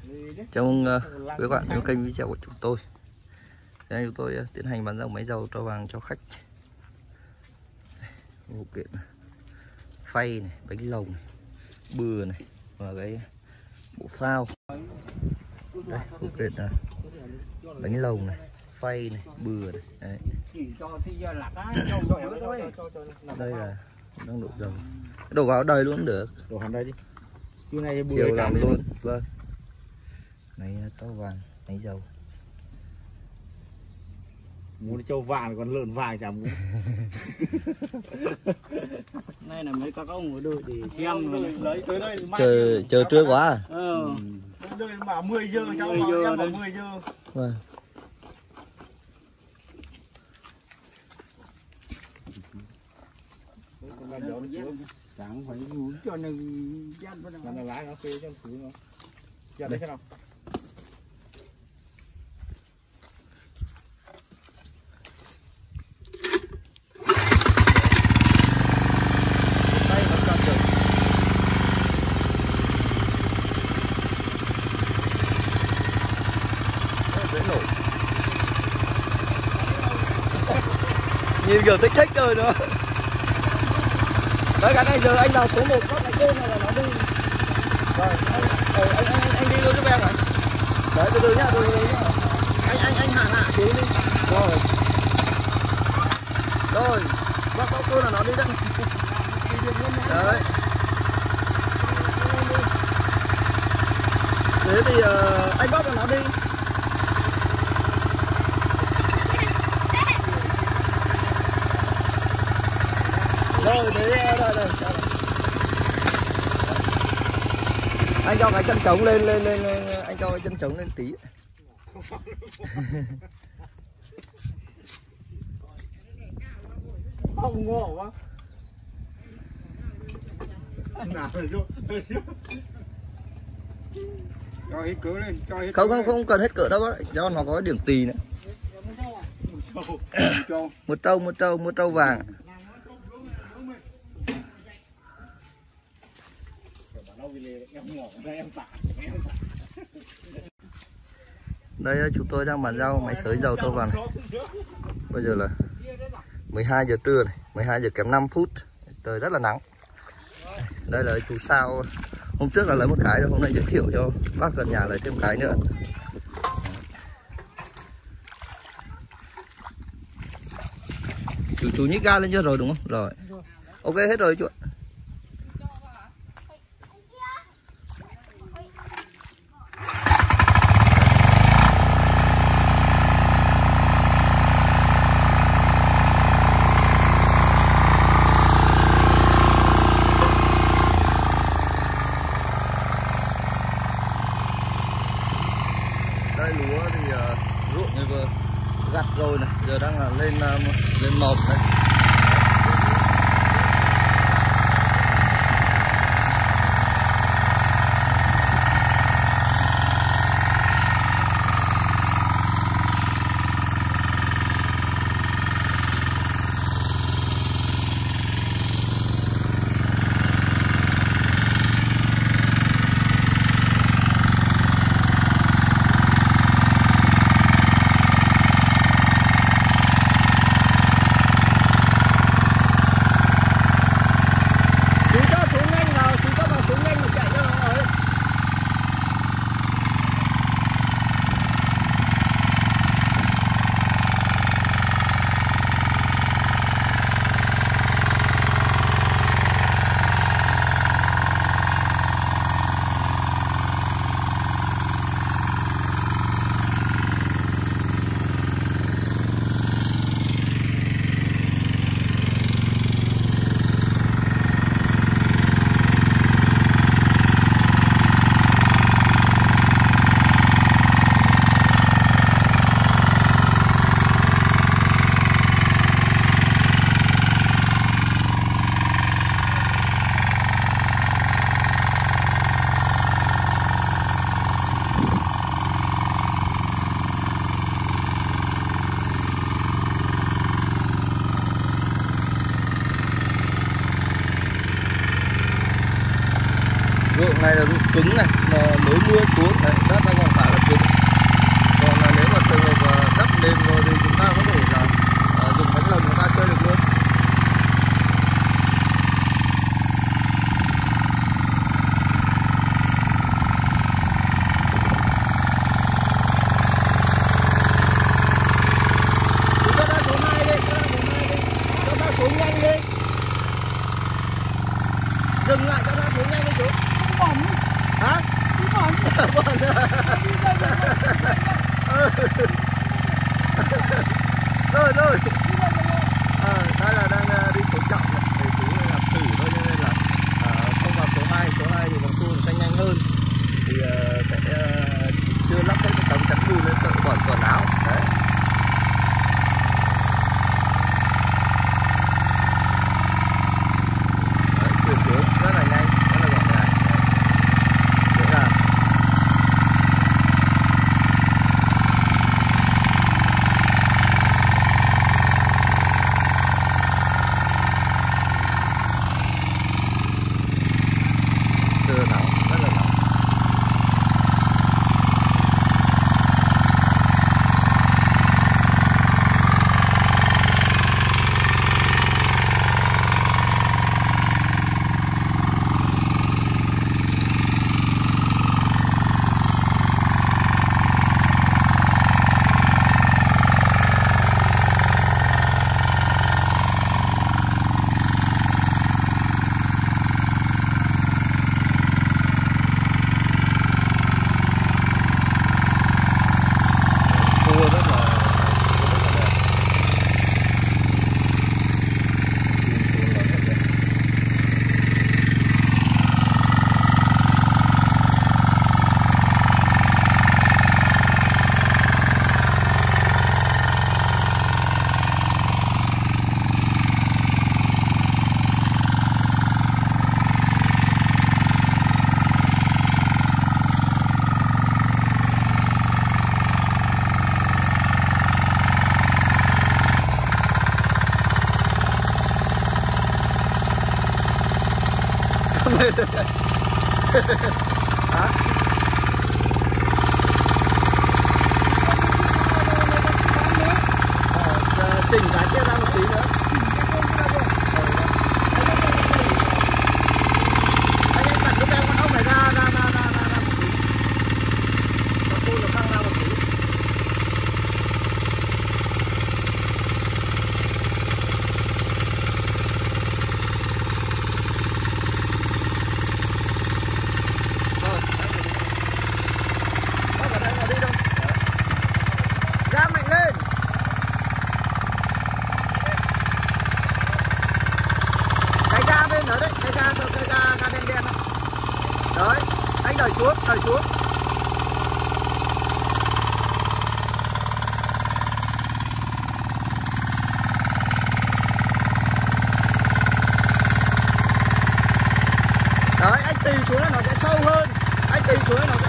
Chào mừng quý bạn đến kênh video của chúng tôi. Đây chúng tôi tiến hành bán dòng máy dầu trâu vàng cho khách. Phụ kiện phay này, bánh lồng này, bừa này và cái bộ phao. Đây phụ kiện là bánh lồng này, phay này, bừa này. Đấy. Đây là đang đổ dầu. Đổ vào đầy luôn được. Đổ hẳn đây đi. Chiều làm luôn. Vâng. Máy trâu vàng, máy dầu. Muốn trâu vàng còn lợn vàng chả muốn. Đây là mấy các ông ở đôi để xem lấy tới đây Chờ trưa quá à? Đây bảo 10 giờ cháu bảo 10 giờ. Vâng. chẳng phải muốn cho nên gian vào Là lái nó phê cho thứ nó. Giờ đây thế nào? Đây vẫn còn được. Dễ nổi. Nhìn kiểu thích thích rồi nữa. Đấy cái này giờ anh vào số 1 có cái tên này là nó đi. Rồi, anh đi luôn giúp em ạ. Đấy từ từ nhá, từ từ nhá. Anh hạ xuống đi. Rồi. Rồi, bác bóc luôn là nó đi đấy. Đấy. Thế thì anh bóc là nó đi. Rồi, thế đây. Anh cho cái chân trống lên, anh cho cái chân trống lên tí. Không ngộ quá. Nào rồi cho hết cỡ lên, cho hết. Không cần hết cỡ đâu bác, cho nó có điểm tì nữa. Một trâu vàng. Đây chúng tôi đang bàn giao máy xới dầu trâu vàng này. Bây giờ là 12 giờ trưa này, 12 giờ kém 5 phút. Trời rất là nắng. Đây là chú sao hôm trước là lấy một cái rồi, hôm nay giới thiệu cho bác gần nhà lấy thêm cái nữa. Chú nhích ga lên chưa rồi đúng không? Rồi. Ok hết rồi chú ạ. Đây lúa thì ruộng thì vừa gặt rồi này, giờ đang là lên mộc đây. ruộng này là ruộng cứng này, mà mới mưa xuống đấy, đất nó còn khá là cứng. Còn là nếu mà trường hợp đất mềm rồi thì chúng ta có thể là dùng bánh lồng chúng ta chơi được luôn. Dừng lại cho nó xuống nhanh đi chú. Bỏng. Hả? Bỏng. Rồi rồi. Đây là đang đi số chậm này, để chú làm thử thôi, cho nên là không vào số 2. Số 2 thì vòng tua sẽ nhanh hơn. Thì sẽ chưa lắp cái tấm chắn bùn lên sợ bẩn quần áo. Đấy. Chuyển hướng rất là nhanh, rất là gọn gàng. Dễ dàng. Trời nắng, rất là nắng. Hả? Chỉnh cái kia ra một tí nữa. Anh bật cái con ốc này ra một tí. Con tu nó căng ra một tí. Đấy, anh đẩy xuống. Đấy, anh tì xuống là nó sẽ sâu hơn. Anh tì xuống là nó sẽ